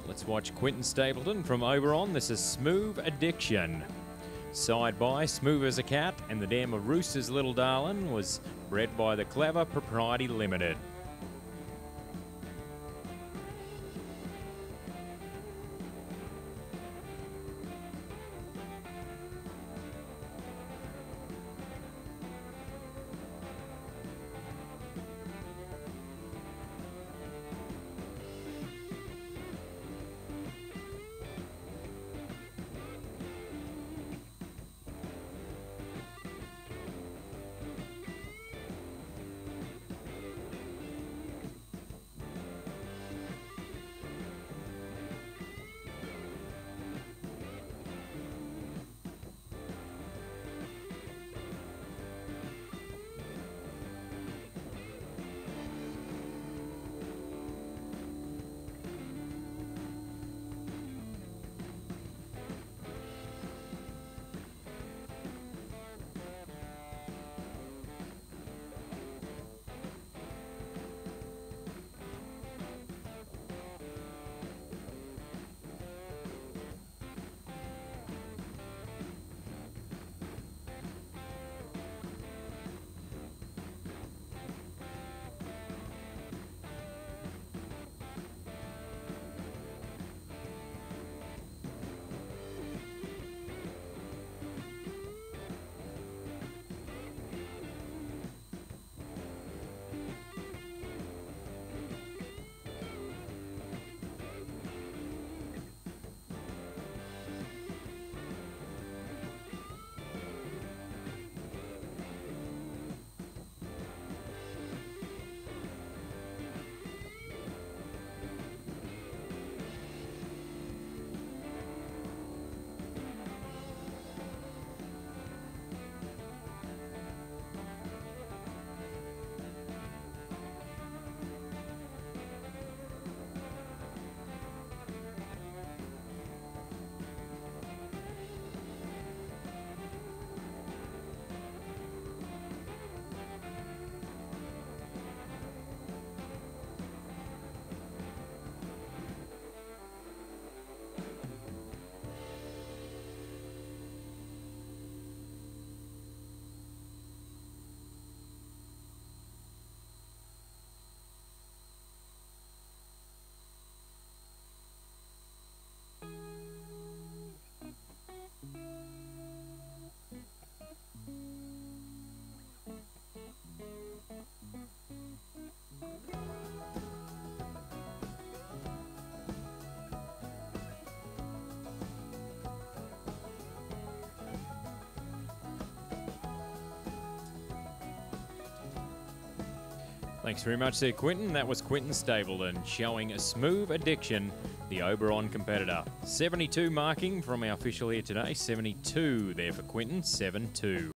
Let's watch Quinton Stapleton from Oberon. This is Smooth Addiction. Side by Smooth as a Cat and the Dam of Rooster's Little Darlin' was bred by the Clever Propriety Limited. Thanks very much there, Quinton. That was Quinton Stapleton showing a Smooth Addiction, the Oberon competitor. 72 marking from our official here today. 72 there for Quinton, 7-2.